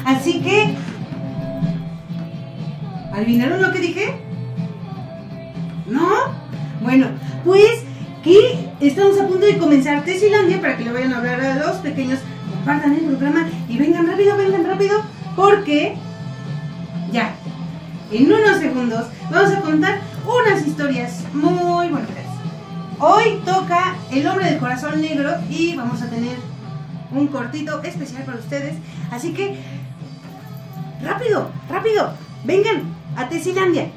Así que... ¿adivinaron lo que dije? ¿No? Bueno, pues que estamos a punto de comenzar Tessilandia para que le vayan a hablar a los pequeños, compartan el programa y vengan rápido, porque ya, en unos segundos vamos a contar unas historias muy bonitas. Hoy toca El hombre del corazón negro y vamos a tener un cortito especial para ustedes, así que rápido, vengan a Tessilandia.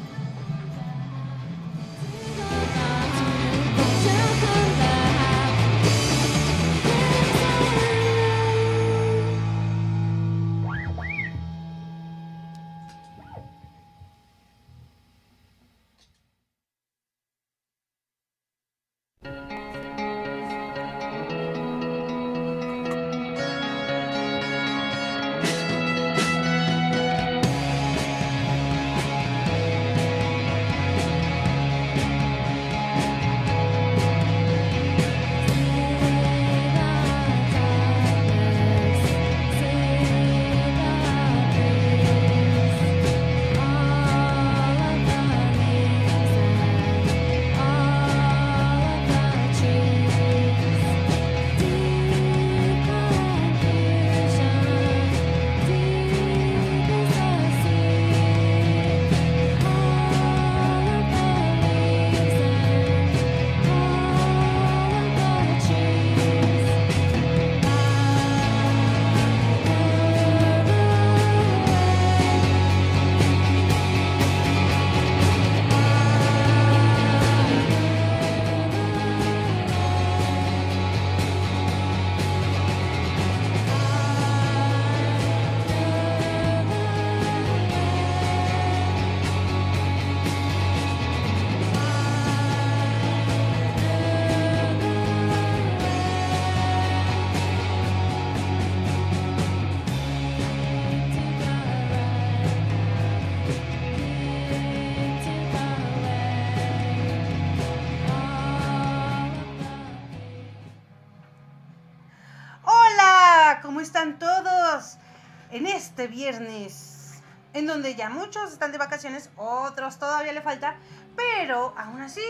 ¿Cómo están todos? En este viernes, en donde ya muchos están de vacaciones, otros todavía le falta, pero aún así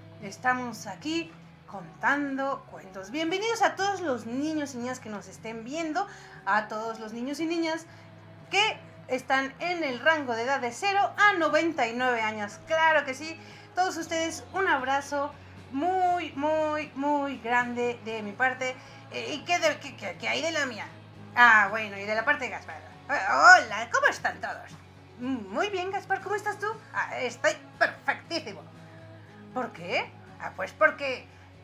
estamos aquí contando cuentos. Bienvenidos a todos los niños y niñas que nos estén viendo, a todos los niños y niñas que están en el rango de edad de 0 a 99 años. Claro que sí, todos ustedes un abrazo muy grande de mi parte. ¿Y qué hay de la mía? Ah, bueno, y de la parte de Gaspar. Hola, ¿cómo están todos? Muy bien, Gaspar, ¿cómo estás tú? Estoy perfectísimo. ¿Por qué? Pues porque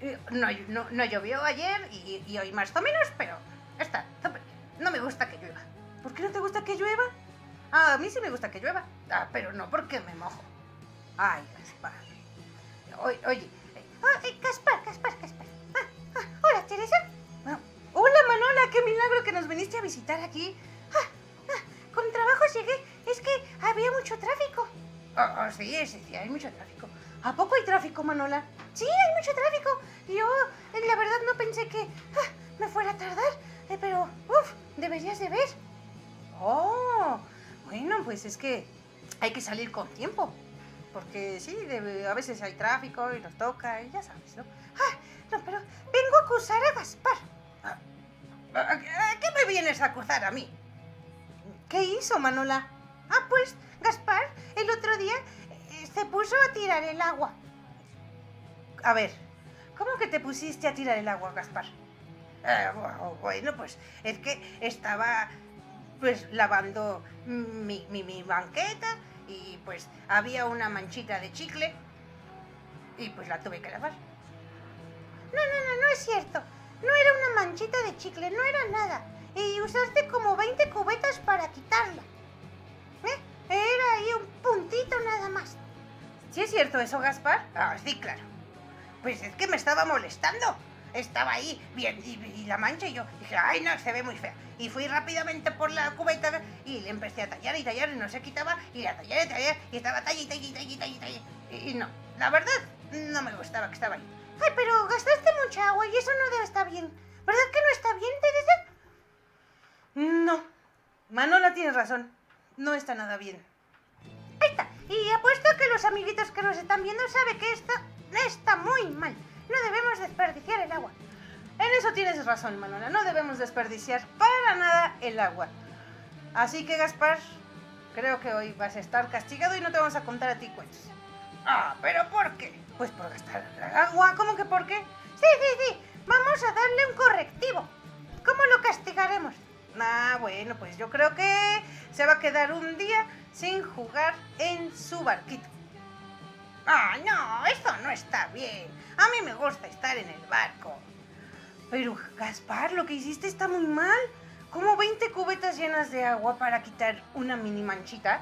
no llovió ayer y hoy más o menos, pero está súper bien. No me gusta que llueva. ¿Por qué no te gusta que llueva? A mí sí me gusta que llueva, pero no porque me mojo. Ay, Gaspar. Oye, Gaspar. Hola, Teresa. Hola, Manola, qué milagro que nos viniste a visitar aquí. Con trabajo llegué, es que había mucho tráfico. Sí, hay mucho tráfico. ¿A poco hay tráfico, Manola? Sí, hay mucho tráfico. Yo, la verdad, no pensé que me fuera a tardar, pero, deberías de ver. Oh, bueno, pues es que hay que salir con tiempo. Porque sí, a veces hay tráfico y nos toca, y ya sabes, ¿no? No, pero vengo a acusar a Gaspar. ¿Qué me vienes a acusar a mí? ¿Qué hizo, Manola? Pues Gaspar el otro día se puso a tirar el agua. A ver, ¿cómo que te pusiste a tirar el agua, Gaspar? Bueno, pues es que estaba pues lavando mi banqueta y pues había una manchita de chicle y pues la tuve que lavar. No es cierto. No era una manchita de chicle, no era nada. Y usaste como 20 cubetas para quitarla. Era ahí un puntito nada más. ¿Sí es cierto eso, Gaspar? Sí, claro. Pues es que me estaba molestando. Estaba ahí bien, y la mancha y yo dije, ay no, se ve muy fea. Y fui rápidamente por la cubeta y le empecé a tallar y no se quitaba. Y la tallé y estaba tallando. Y no, la verdad, no me gustaba que estaba ahí. Ay, pero gastaste mucha agua y eso no debe estar bien. ¿Verdad que no está bien, Teresa? Manola tiene razón. No está nada bien. Ahí está. Y apuesto que los amiguitos que nos están viendo saben que esto está muy mal. No debemos desperdiciar el agua. En eso tienes razón, Manola. No debemos desperdiciar para nada el agua. Así que, Gaspar, creo que hoy vas a estar castigado y no te vamos a contar a ti cuentos. Ah, ¿pero por qué? Pues por gastar agua. ¿Cómo que por qué? Sí. Vamos a darle un correctivo. ¿Cómo lo castigaremos? Bueno, pues yo creo que se va a quedar un día sin jugar en su barquito. Ah, no, eso no está bien. A mí me gusta estar en el barco. Pero, Gaspar, lo que hiciste está muy mal. ¿Cómo 20 cubetas llenas de agua para quitar una mini manchita?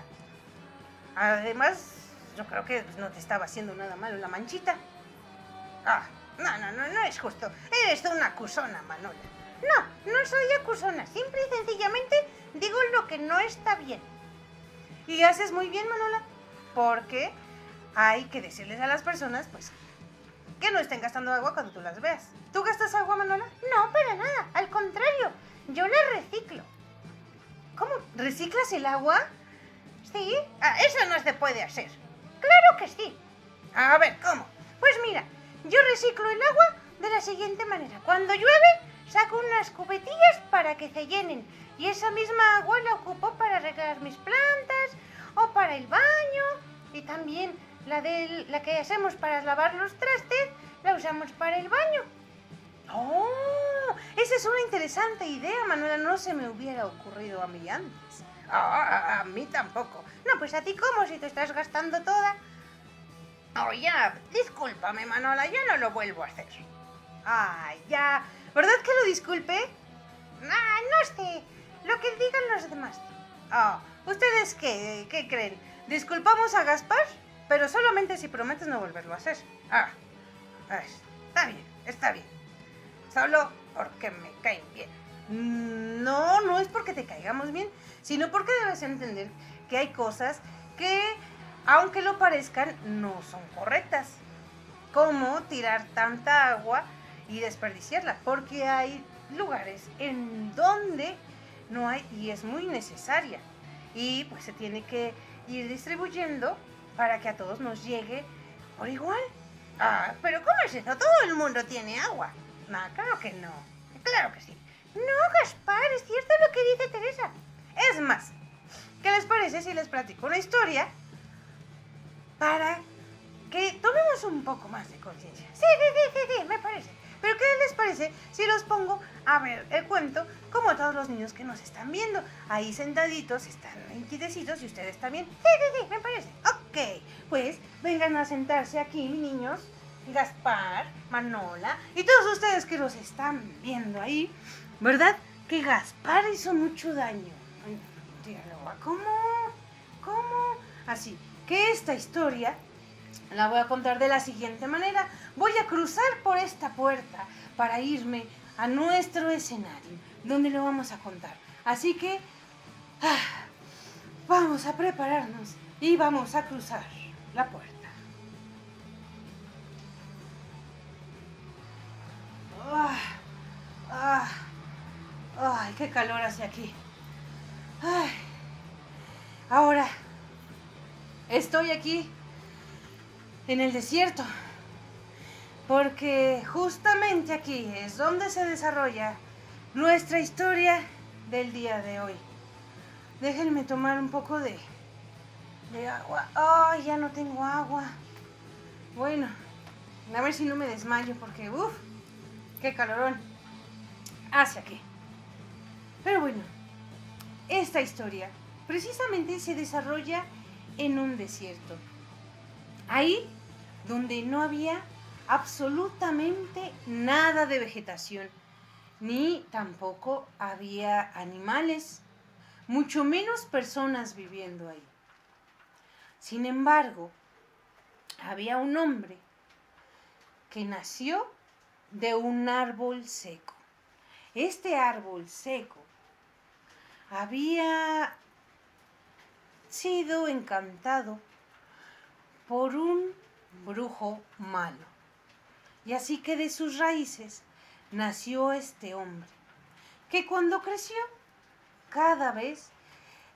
Además, yo creo que no te estaba haciendo nada malo la manchita. Ah, no es justo. Eres una acusona, Manola. No soy acusona. Simple y sencillamente digo lo que no está bien. Y haces muy bien, Manola, porque hay que decirles a las personas, pues, que no estén gastando agua cuando tú las veas. ¿Tú gastas agua, Manola? No, para nada. Al contrario, yo la reciclo. ¿Cómo? ¿Reciclas el agua? Sí, eso no se puede hacer. Claro que sí. A ver, ¿cómo? Pues mira, yo reciclo el agua de la siguiente manera. Cuando llueve, saco unas cubetillas para que se llenen. Y esa misma agua la ocupo para regar mis plantas o para el baño. Y también la que hacemos para lavar los trastes, la usamos para el baño. ¡Oh! Esa es una interesante idea, Manuela. No se me hubiera ocurrido a mí antes. A mí tampoco. No, pues a ti cómo si te estás gastando toda. Oh, ya, discúlpame, Manola, yo no lo vuelvo a hacer. Ay, ya. ¿Verdad que lo disculpe? No sé. Lo que digan los demás. ¿Ustedes qué creen? ¿Disculpamos a Gaspar? Pero solamente si prometes no volverlo a hacer. Está bien. Solo porque me caen bien. No es porque te caigamos bien, sino porque debes entender que hay cosas que, aunque lo parezcan, no son correctas. Como tirar tanta agua y desperdiciarla, porque hay lugares en donde no hay y es muy necesaria. Y pues se tiene que ir distribuyendo para que a todos nos llegue por igual. Pero ¿cómo es eso? Todo el mundo tiene agua. Claro que no. Claro que sí. No, Gaspar, es cierto lo que dice Teresa. Es más, ¿qué les parece si les platico una historia para que tomemos un poco más de conciencia? Sí, me parece. Pero ¿qué les parece si los pongo a ver el cuento como todos los niños que nos están viendo? Ahí sentaditos, están quietecitos y ustedes también. Sí, me parece. Ok, pues vengan a sentarse aquí, mis niños. Gaspar, Manola y todos ustedes que los están viendo ahí. ¿Verdad que Gaspar hizo mucho daño? Dígalo, ¿cómo? Así que esta historia la voy a contar de la siguiente manera. Voy a cruzar por esta puerta para irme a nuestro escenario, donde lo vamos a contar. Así que vamos a prepararnos y vamos a cruzar la puerta. Ay, qué calor hace aquí. Ay. Ahora estoy aquí en el desierto, porque justamente aquí es donde se desarrolla nuestra historia del día de hoy. Déjenme tomar un poco de agua. Ay, ya no tengo agua. Bueno, a ver si no me desmayo, porque qué calorón hace aquí. Pero bueno, esta historia precisamente se desarrolla en un desierto. Ahí donde no había absolutamente nada de vegetación, ni tampoco había animales, mucho menos personas viviendo ahí. Sin embargo, había un hombre que nació de un árbol seco. Este árbol seco había sido encantado por un brujo malo. Y así que de sus raíces nació este hombre, que cuando creció cada vez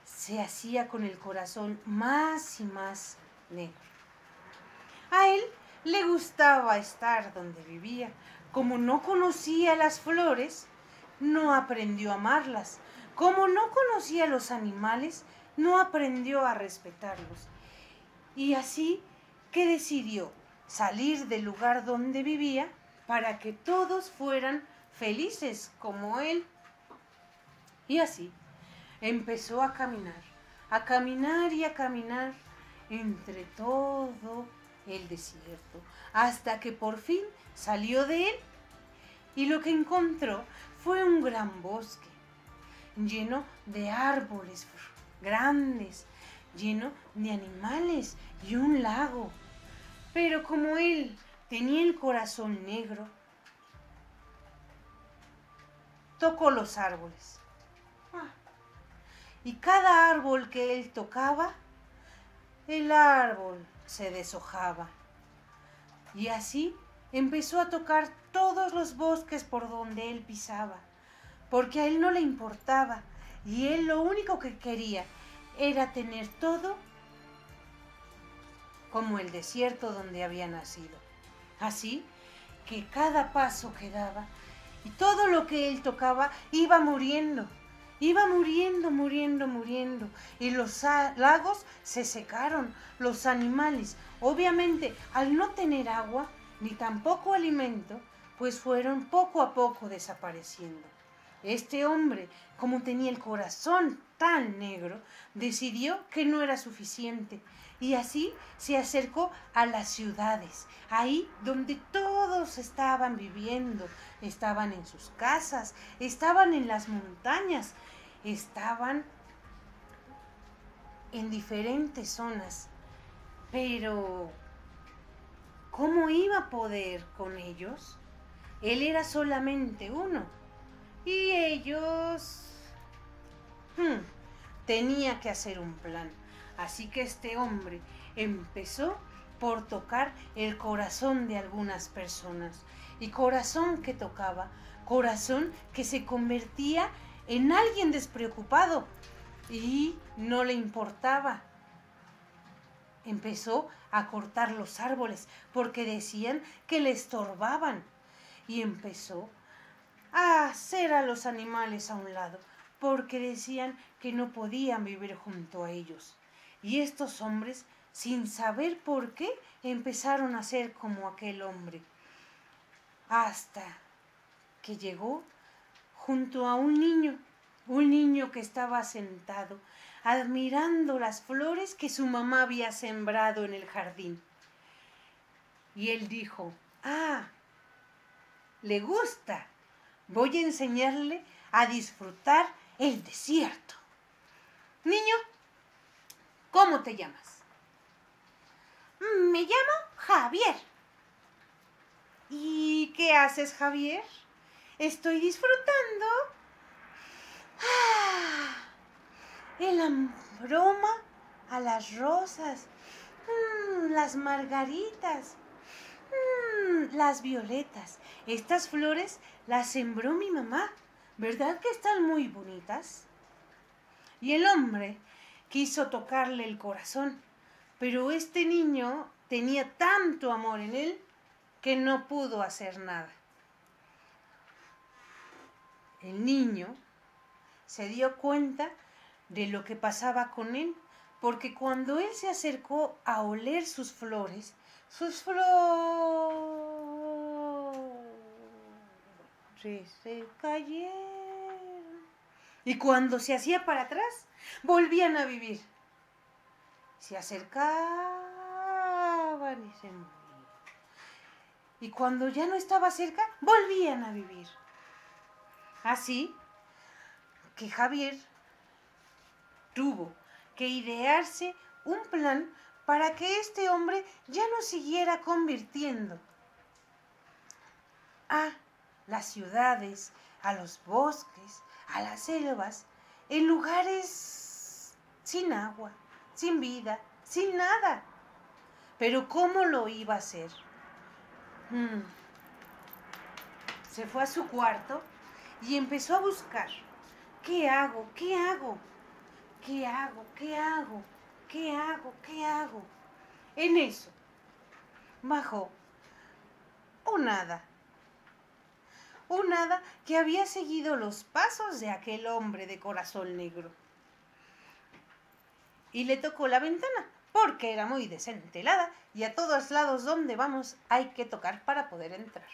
se hacía con el corazón más y más negro. A él le gustaba estar donde vivía. Como no conocía las flores, no aprendió a amarlas. Como no conocía los animales, no aprendió a respetarlos. Y así que decidió salir del lugar donde vivía para que todos fueran felices como él. Y así empezó a caminar y a caminar entre todo el desierto, hasta que por fin salió de él y lo que encontró fue un gran bosque lleno de árboles grandes, lleno de animales y un lago. Pero como él tenía el corazón negro, tocó los árboles. Y cada árbol que él tocaba, el árbol se deshojaba. Y así empezó a tocar todos los bosques por donde él pisaba, porque a él no le importaba, y él lo único que quería era tener todo como el desierto donde había nacido. Así que cada paso que daba y todo lo que él tocaba iba muriendo. Iba muriendo, muriendo, muriendo. Y los lagos se secaron. Los animales, obviamente, al no tener agua, ni tampoco alimento, pues fueron poco a poco desapareciendo. Este hombre, como tenía el corazón tan negro, decidió que no era suficiente. Y así se acercó a las ciudades, ahí donde todos estaban viviendo. Estaban en sus casas, estaban en las montañas, estaban en diferentes zonas. Pero, ¿cómo iba a poder con ellos? Él era solamente uno. Y ellos... tenía que hacer un plan. Así que este hombre empezó por tocar el corazón de algunas personas. Y corazón que tocaba, corazón que se convertía en alguien despreocupado y no le importaba. Empezó a cortar los árboles porque decían que le estorbaban. Y empezó a hacer a los animales a un lado porque decían que no podían vivir junto a ellos. Y estos hombres, sin saber por qué, empezaron a ser como aquel hombre. Hasta que llegó junto a un niño que estaba sentado, admirando las flores que su mamá había sembrado en el jardín. Y él dijo, le gusta, voy a enseñarle a disfrutar el desierto. Niño, ¿cómo te llamas? Me llamo Javier. ¿Y qué haces, Javier? Estoy disfrutando el aroma a las rosas, las margaritas, las violetas. Estas flores las sembró mi mamá. ¿Verdad que están muy bonitas? Y el hombre quiso tocarle el corazón, pero este niño tenía tanto amor en él que no pudo hacer nada. El niño se dio cuenta de lo que pasaba con él, porque cuando él se acercó a oler sus flores se cayeron. Y cuando se hacía para atrás, volvían a vivir. Se acercaban y se morían. Y cuando ya no estaba cerca, volvían a vivir. Así que Javier tuvo que idearse un plan para que este hombre ya no siguiera convirtiendo a las ciudades, a los bosques, a las selvas, en lugares sin agua, sin vida, sin nada. Pero ¿cómo lo iba a hacer? Se fue a su cuarto y empezó a buscar. ¿Qué hago? ¿Qué hago? ¿qué hago? ¿Qué hago? ¿Qué hago? ¿Qué hago? En eso bajó un hada que había seguido los pasos de aquel hombre de corazón negro. Y le tocó la ventana, porque era muy decente el hada, y a todos lados donde vamos hay que tocar para poder entrar.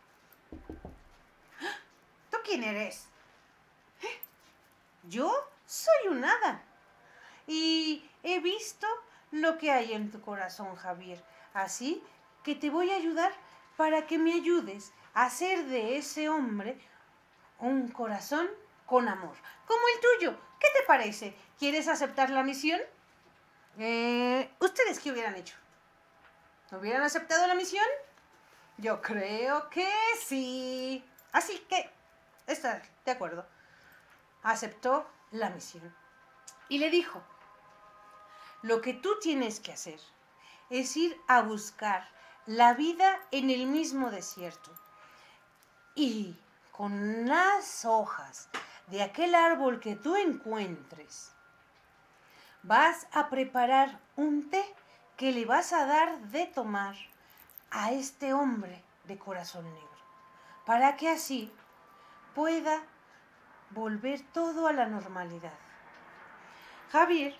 ¿Tú quién eres? Yo soy un hada, y he visto lo que hay en tu corazón, Javier. Así que te voy a ayudar para que me ayudes a hacer de ese hombre un corazón con amor, como el tuyo. ¿Qué te parece? ¿Quieres aceptar la misión? ¿Ustedes qué hubieran hecho? ¿Hubieran aceptado la misión? Yo creo que sí. Así que, está de acuerdo. Aceptó la misión. Y le dijo, lo que tú tienes que hacer es ir a buscar la vida en el mismo desierto. Y con las hojas de aquel árbol que tú encuentres, vas a preparar un té que le vas a dar de tomar a este hombre de corazón negro, para que así pueda volver todo a la normalidad. Javier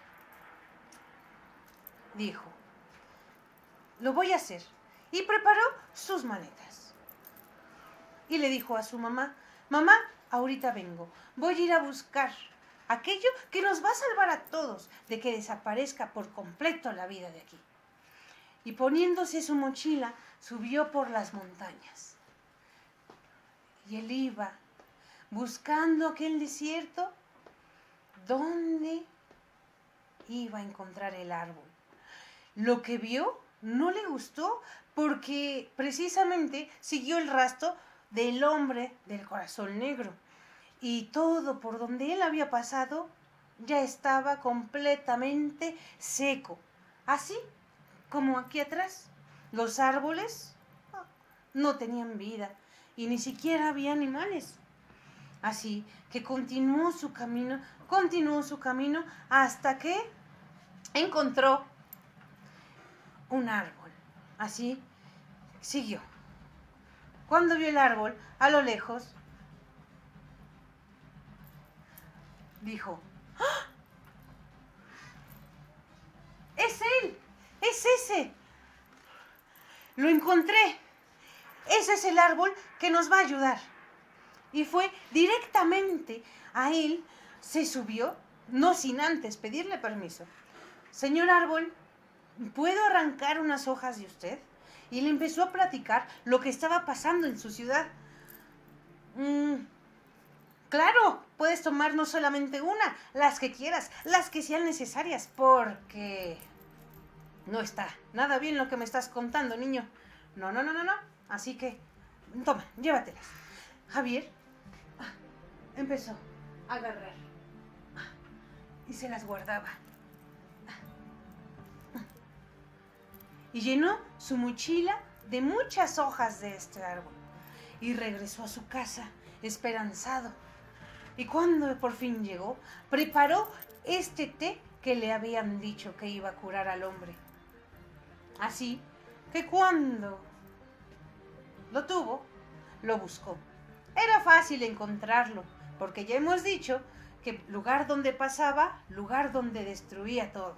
dijo, lo voy a hacer, y preparó sus maletas. Y le dijo a su mamá, mamá, ahorita vengo, voy a ir a buscar aquello que nos va a salvar a todos de que desaparezca por completo la vida de aquí. Y poniéndose su mochila, subió por las montañas. Y él iba buscando aquel desierto donde iba a encontrar el árbol. Lo que vio no le gustó porque precisamente siguió el rastro del hombre del corazón negro. Y todo por donde él había pasado ya estaba completamente seco. Así como aquí atrás, los árboles no tenían vida y ni siquiera había animales. Así que continuó su camino hasta que encontró un árbol. Así siguió. Cuando vio el árbol a lo lejos, dijo, ¡ah! ¡Es él! ¡Es ese! Lo encontré. Ese es el árbol que nos va a ayudar. Y fue directamente a él, se subió, no sin antes pedirle permiso. Señor árbol, ¿puedo arrancar unas hojas de usted? Y le empezó a platicar lo que estaba pasando en su ciudad. Claro, puedes tomar no solamente una, las que quieras, las que sean necesarias, porque no está nada bien lo que me estás contando, niño. No. Así que, toma, llévatelas. Javier empezó a agarrar y se las guardaba. Y llenó su mochila de muchas hojas de este árbol y regresó a su casa esperanzado. Y cuando por fin llegó, preparó este té que le habían dicho que iba a curar al hombre. Así que cuando lo tuvo, lo buscó. Era fácil encontrarlo, porque ya hemos dicho que lugar donde pasaba, lugar donde destruía todo.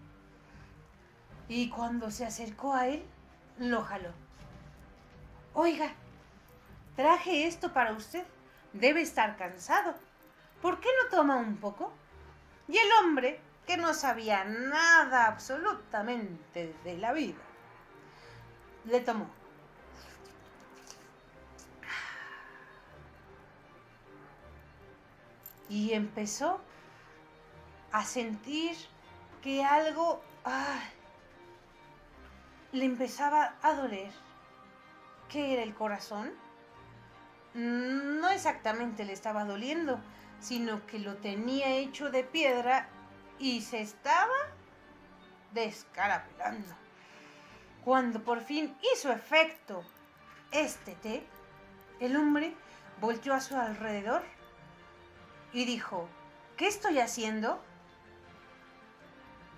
Y cuando se acercó a él, lo jaló. Oiga, traje esto para usted. Debe estar cansado. ¿Por qué no toma un poco? Y el hombre, que no sabía nada absolutamente de la vida, le tomó. Y empezó a sentir que algo le empezaba a doler. ¿Qué era el corazón? No exactamente le estaba doliendo, sino que lo tenía hecho de piedra y se estaba descarapelando. Cuando por fin hizo efecto este té, el hombre volteó a su alrededor y dijo, ¿qué estoy haciendo?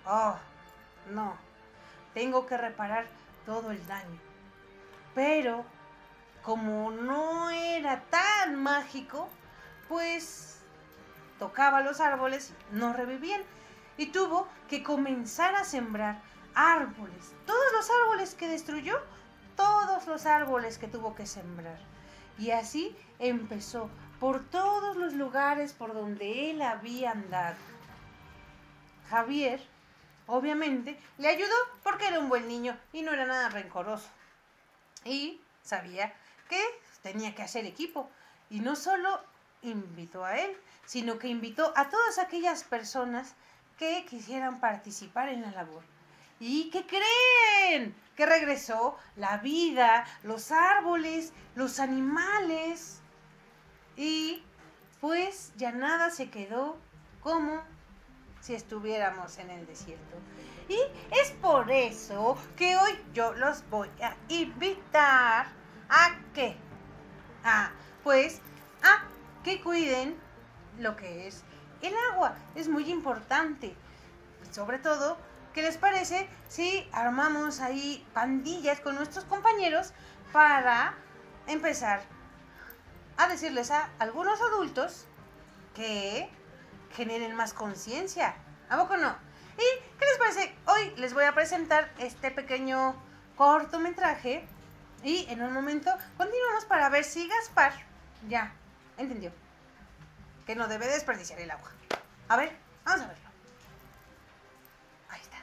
Oh, no, tengo que reparar todo el daño. Pero, como no era tan mágico, pues tocaba los árboles y no revivían. Y tuvo que comenzar a sembrar árboles. Todos los árboles que destruyó, todos los árboles que tuvo que sembrar. Y así empezó por todos los lugares por donde él había andado. Javier, obviamente, le ayudó porque era un buen niño y no era nada rencoroso. Y sabía que tenía que hacer equipo. Y no solo invitó a él, sino que invitó a todas aquellas personas que quisieran participar en la labor. ¿Y qué creen? Que regresó la vida, los árboles, los animales. Y pues ya nada se quedó como si estuviéramos en el desierto. Y es por eso que hoy yo los voy a invitar a ¿qué? Pues a que cuiden lo que es el agua. Es muy importante. Sobre todo, ¿qué les parece si armamos ahí pandillas con nuestros compañeros para empezar a decirles a algunos adultos que generen más conciencia? ¿A poco no? ¿Y qué les parece? Hoy les voy a presentar este pequeño cortometraje y en un momento continuamos para ver si Gaspar ya entendió que no debe desperdiciar el agua. A ver, vamos a verlo. Ahí está.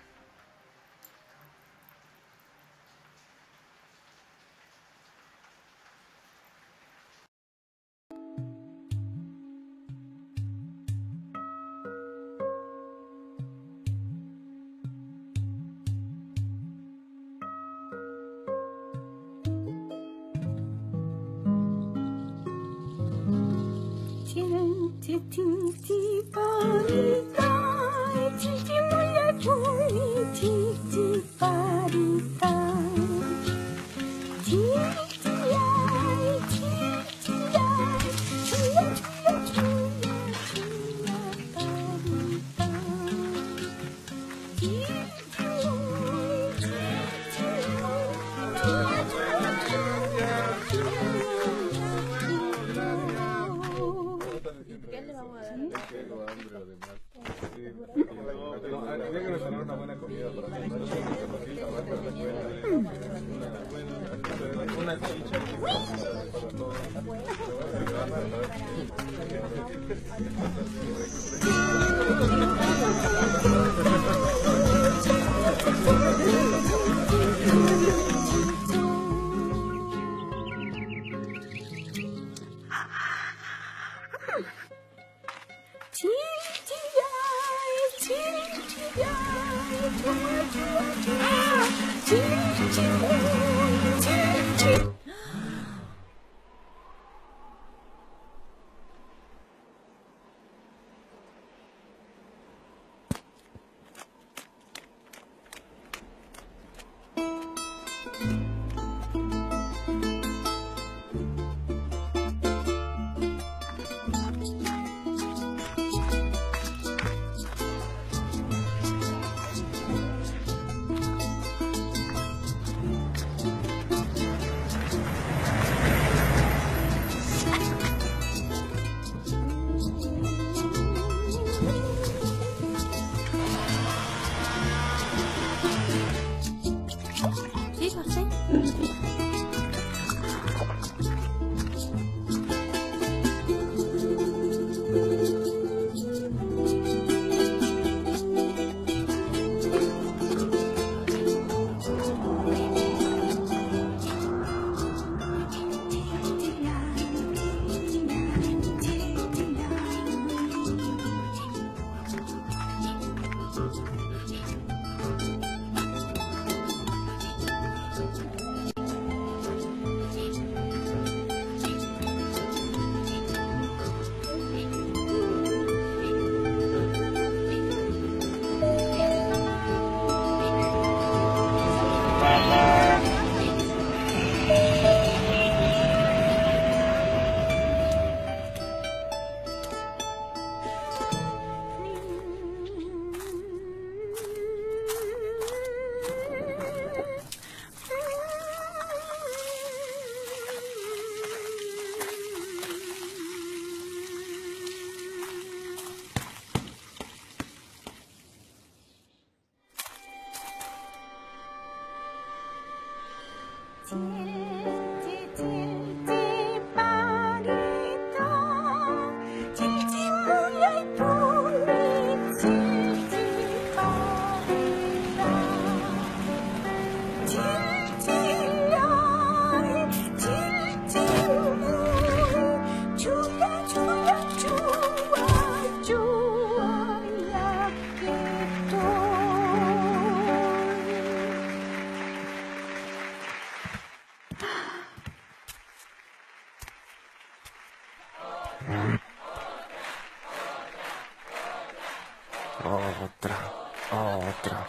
Otra.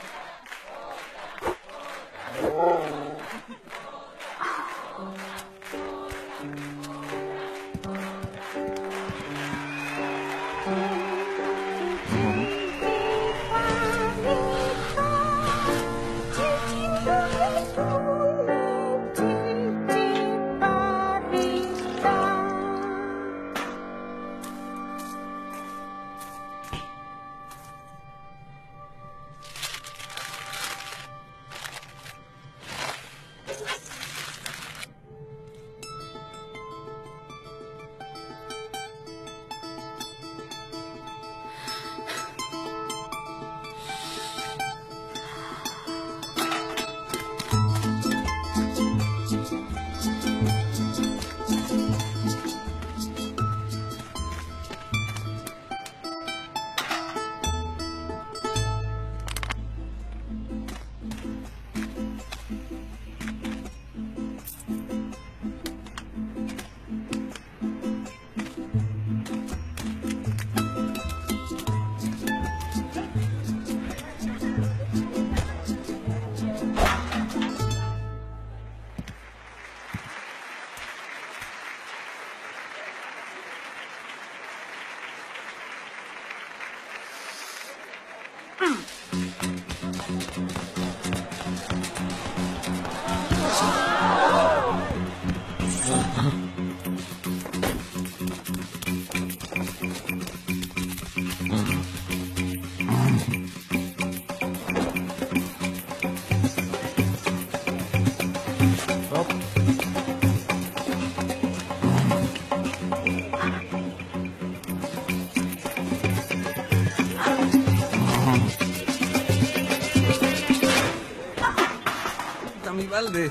Mi balde.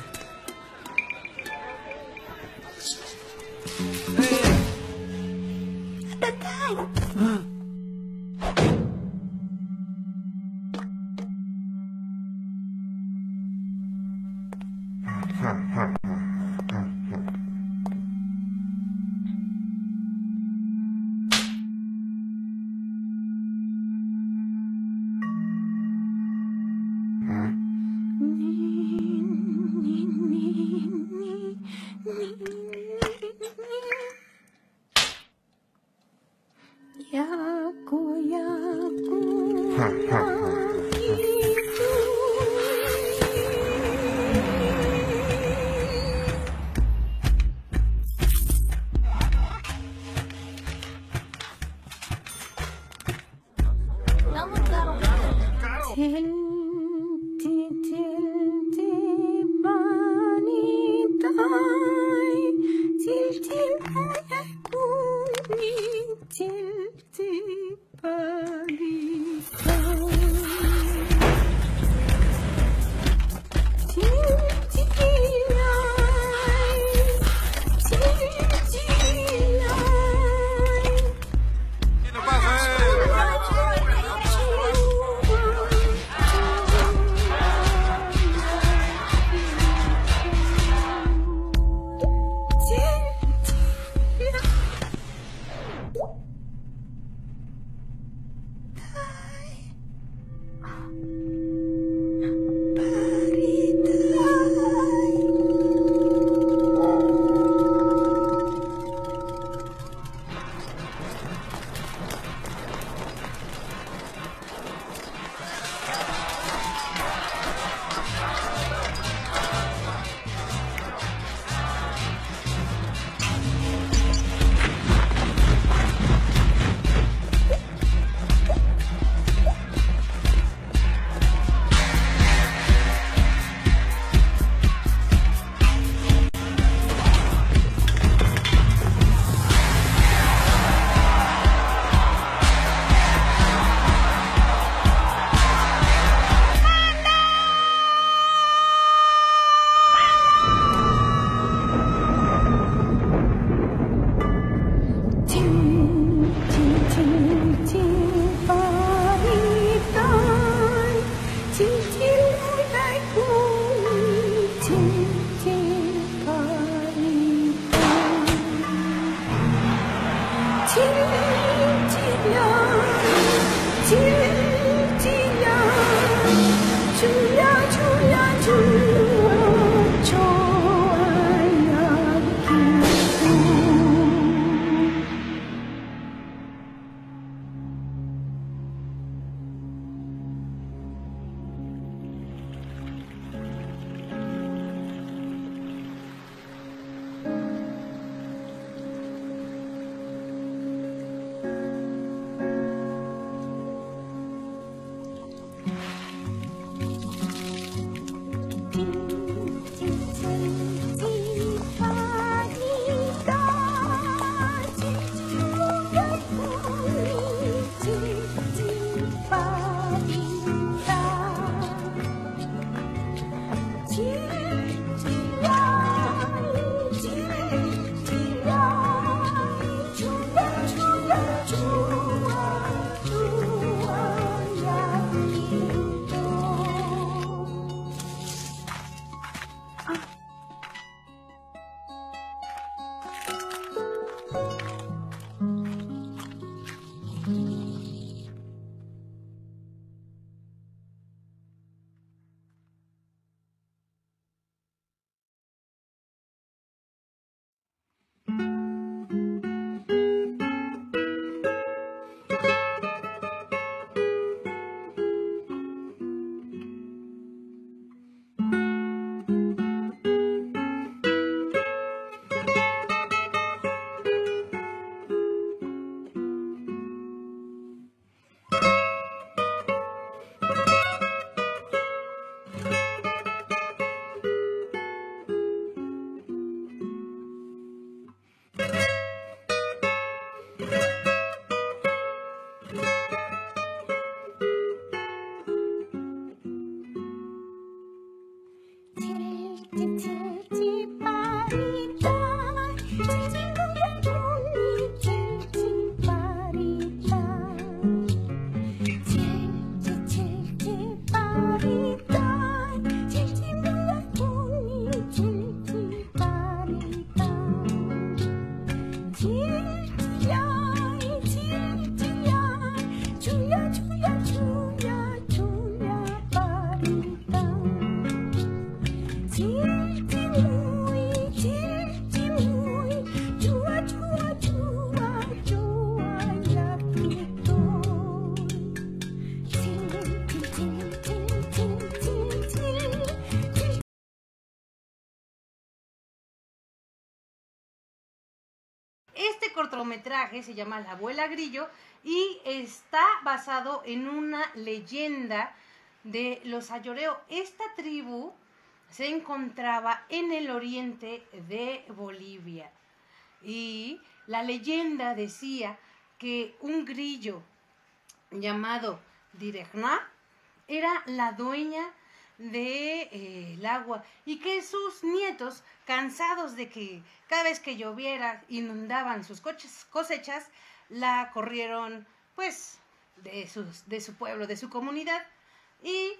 Este cortometraje se llama La Abuela Grillo y está basado en una leyenda de los Ayoreo. Esta tribu se encontraba en el oriente de Bolivia y la leyenda decía que un grillo llamado Direcna era la dueña del agua y que sus nietos, cansados de que cada vez que lloviera inundaban sus cosechas, la corrieron pues de su pueblo, de su comunidad y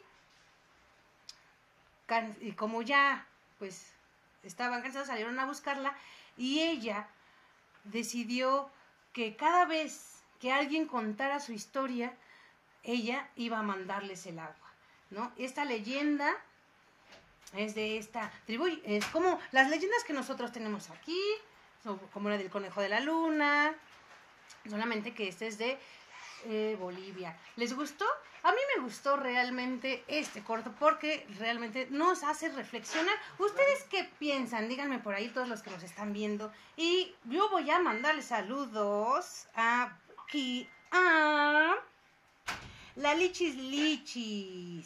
como ya pues estaban cansados, salieron a buscarla y ella decidió que cada vez que alguien contara su historia, ella iba a mandarles el agua, ¿no? Esta leyenda es de esta tribu, es como las leyendas que nosotros tenemos aquí, como la del conejo de la luna, solamente que este es de Bolivia. ¿Les gustó? A mí me gustó realmente este corto porque realmente nos hace reflexionar. ¿Ustedes qué piensan? Díganme por ahí todos los que nos están viendo. Y yo voy a mandarles saludos aquí a la Lichis Lichis.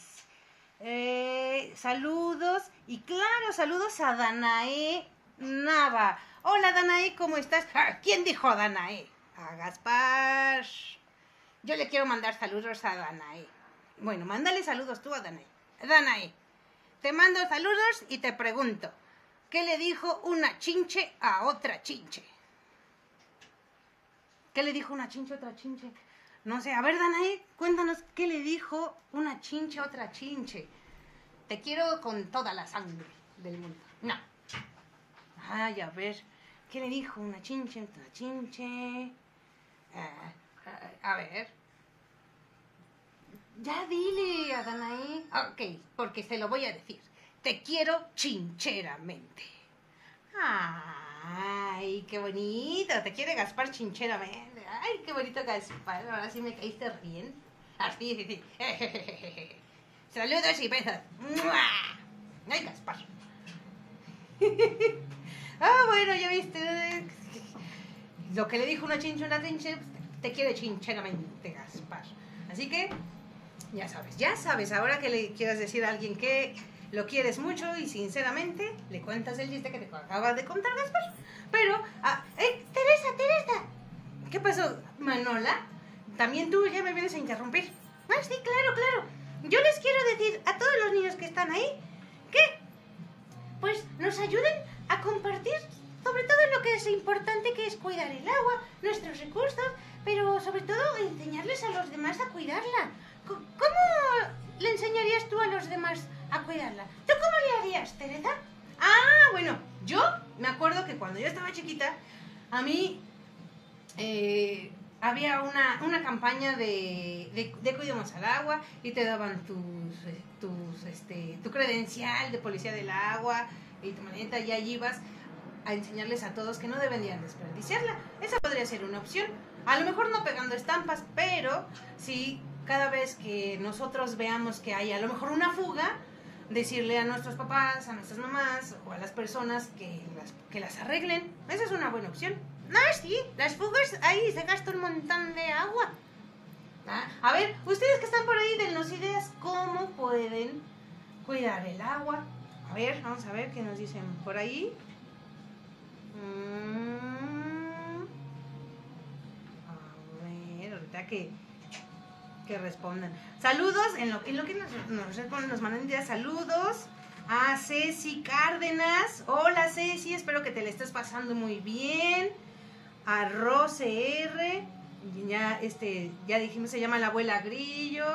Saludos y claro, saludos a Danae Nava. Hola Danae, ¿cómo estás? ¿Quién dijo a Danae? A Gaspar. Yo le quiero mandar saludos a Danae. Bueno, mándale saludos tú a Danae. Danae, te mando saludos y te pregunto, ¿qué le dijo una chinche a otra chinche? ¿Qué le dijo una chinche a otra chinche? No sé, a ver Danae, cuéntanos qué le dijo una chinche a otra chinche. Te quiero con toda la sangre del mundo. No. Ay, a ver, ¿qué le dijo una chinche a otra chinche? A ver. Ya dile a Danae. Ok, porque se lo voy a decir. Te quiero chincheramente. Ay, qué bonito. Te quiere Gaspar chincheramente. Ay, qué bonito Gaspar. Ahora sí me caíste bien. Así, sí. Saludos y besos. Ay, Gaspar. Bueno, ya viste. Lo que le dijo una chinche a una chinche, te quiere chincheramente, Gaspar. Así que, ya sabes, ahora que le quieras decir a alguien que lo quieres mucho y sinceramente le cuentas el chiste que te acaba de contar Gaspar. Pero, Teresa, ¿qué pasó, Manola? También tú ya me vienes a interrumpir. Ah, sí, claro. Yo les quiero decir a todos los niños que están ahí que, pues, nos ayuden a compartir sobre todo en lo que es importante, que es cuidar el agua, nuestros recursos, pero sobre todo enseñarles a los demás a cuidarla. ¿Cómo le enseñarías tú a los demás a cuidarla? ¿Tú cómo le harías, Teresa? Bueno, yo me acuerdo que cuando yo estaba chiquita, a mí había una campaña de cuidemos al agua y te daban tu credencial de policía del agua y tu maneta y allí ibas a enseñarles a todos que no deberían desperdiciarla. Esa podría ser una opción. A lo mejor no pegando estampas, pero sí cada vez que nosotros veamos que hay a lo mejor una fuga, decirle a nuestros papás, a nuestras mamás o a las personas que las arreglen. Esa es una buena opción. Sí, las fugas, ahí se gasta un montón de agua. A ver, ustedes que están por ahí, dennos ideas cómo pueden cuidar el agua. A ver, vamos a ver qué nos dicen por ahí. A ver, ahorita que respondan. Saludos, en lo que nos responden, nos mandan ya saludos. A Ceci Cárdenas. Hola Ceci, espero que te la estés pasando muy bien. A Rose R. Ya dijimos, se llama la abuela Grillo.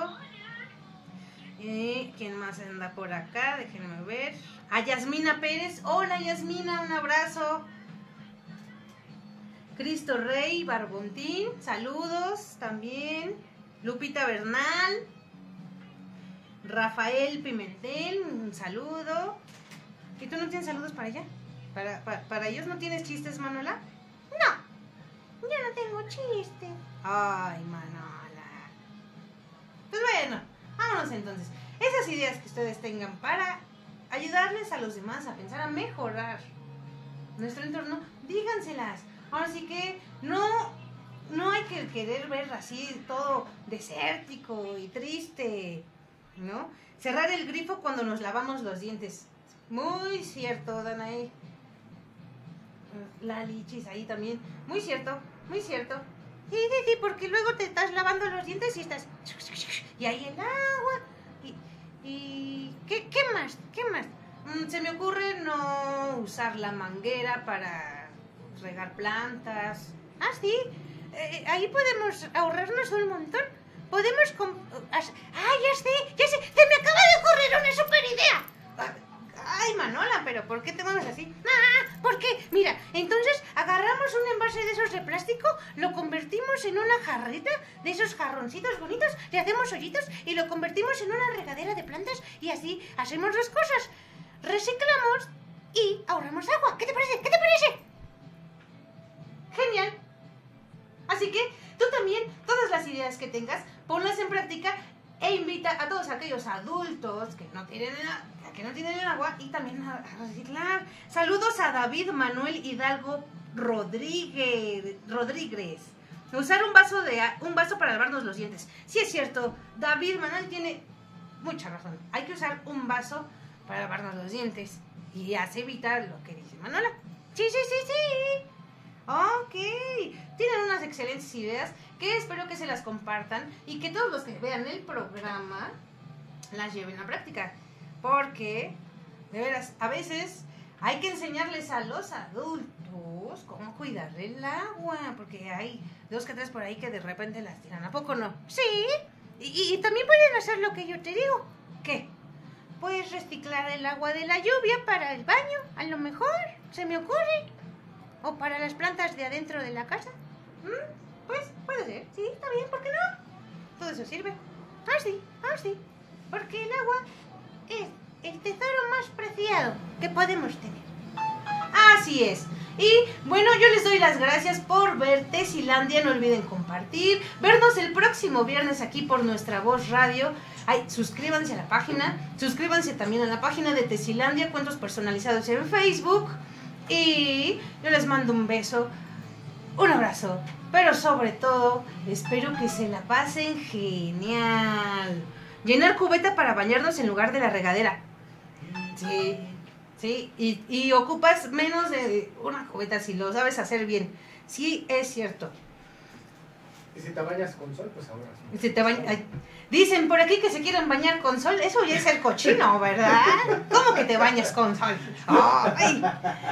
¿Quién más anda por acá? Déjenme ver. A Yasmina Pérez. Hola Yasmina, un abrazo. Cristo Rey Barbontín, saludos también. Lupita Bernal. Rafael Pimentel, un saludo. ¿Y tú no tienes saludos para ella? ¿Para ellos no tienes chistes, Manuela? No, yo no tengo chiste. Ay, Manuela. Pues bueno, vámonos entonces. Esas ideas que ustedes tengan para ayudarles a los demás a pensar, a mejorar nuestro entorno, díganselas. Ahora sí que no hay que querer ver así todo desértico y triste, ¿no? Cerrar el grifo cuando nos lavamos los dientes. Muy cierto, Danae. La Lichis ahí también. Muy cierto, muy cierto. Sí, porque luego te estás lavando los dientes y estás... Y ahí el agua. ¿Y qué más? ¿Qué más? Se me ocurre no usar la manguera para regar plantas. Ah, sí. Ahí podemos ahorrarnos un montón. Podemos... ya sé. Se me acaba de ocurrir una super idea. Ay, Manola, pero ¿por qué te mueves así? Porque, mira, entonces agarramos un envase de esos de plástico, lo convertimos en una jarreta de esos jarroncitos bonitos, le hacemos hoyitos y lo convertimos en una regadera de plantas y así hacemos dos cosas. Reciclamos y ahorramos agua. ¿Qué te parece? ¿Qué te parece? Genial. Así que tú también, todas las ideas que tengas, ponlas en práctica e invita a todos aquellos adultos que no tienen el agua y también a reciclar. Saludos a David Manuel Hidalgo Rodríguez. Usar un vaso para lavarnos los dientes. Sí es cierto, David Manuel tiene mucha razón. Hay que usar un vaso para lavarnos los dientes y así evitar lo que dice Manuela. Sí. Ok, tienen unas excelentes ideas que espero que se las compartan y que todos los que vean el programa las lleven a práctica. Porque, de veras, a veces hay que enseñarles a los adultos cómo cuidar el agua. Porque hay 2 que 3 por ahí que de repente las tiran. ¿A poco no? Sí, y también pueden hacer lo que yo te digo. ¿Qué? Pues reciclar el agua de la lluvia para el baño, a lo mejor, se me ocurre. O para las plantas de adentro de la casa. Pues puede ser. Sí, está bien, ¿por qué no? Todo eso sirve. Ah, sí. Porque el agua es el tesoro más preciado que podemos tener. Así es. Y bueno, yo les doy las gracias por ver Tesilandia. No olviden compartir. Vernos el próximo viernes aquí por Nuestra Voz Radio. Suscríbanse a la página. Suscríbanse también a la página de Tesilandia, cuentos personalizados en Facebook. Y yo les mando un beso, un abrazo, pero sobre todo espero que se la pasen genial. Llenar cubeta para bañarnos en lugar de la regadera. Sí, y ocupas menos de una cubeta si lo sabes hacer bien. Sí, es cierto. Y si te bañas con sol, pues ahora sí. Si te dicen por aquí que se quieren bañar con sol, eso ya es el cochino, ¿verdad? ¿Cómo que te bañas con sol? ¡Ay!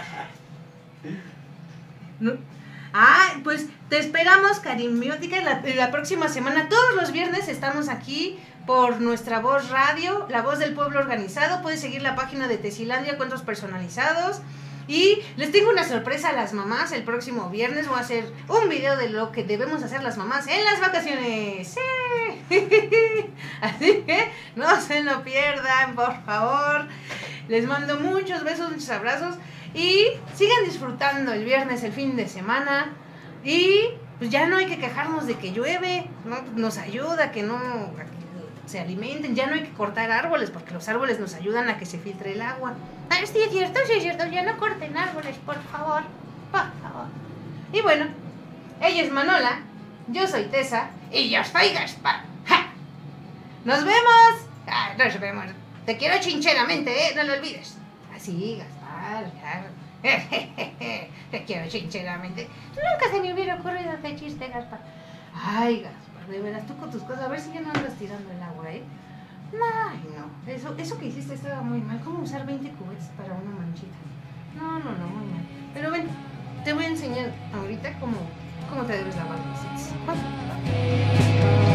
Pues te esperamos, Carimbiótica, la próxima semana. Todos los viernes estamos aquí por Nuestra Voz Radio, la voz del pueblo organizado. Puedes seguir la página de Tesilandia, cuentos personalizados. Y les tengo una sorpresa a las mamás. El próximo viernes voy a hacer un video de lo que debemos hacer las mamás en las vacaciones. ¡Sí! Así que no se lo pierdan, por favor. Les mando muchos besos, muchos abrazos. Y sigan disfrutando el viernes, el fin de semana. Y pues ya no hay que quejarnos de que llueve, ¿no? Nos ayuda a que se alimenten. Ya no hay que cortar árboles porque los árboles nos ayudan a que se filtre el agua. Sí, es cierto, ya no corten árboles, por favor. Y bueno, ella es Manola, yo soy Tessa y yo soy Gaspar. ¡Ja! ¡Nos vemos! Nos vemos. Te quiero chincheramente, no lo olvides. Así, Gaspar, claro. Te quiero chincheramente. Nunca se me hubiera ocurrido hacer chiste, Gaspar. Ay, Gaspar, de veras, tú con tus cosas. A ver si ya no andas tirando el agua, ¿eh? Ay, no. Eso que hiciste estaba muy mal. ¿Cómo usar 20 cubetas para una manchita? No, muy mal. Pero ven, te voy a enseñar ahorita cómo te debes lavar los dientes. Vas.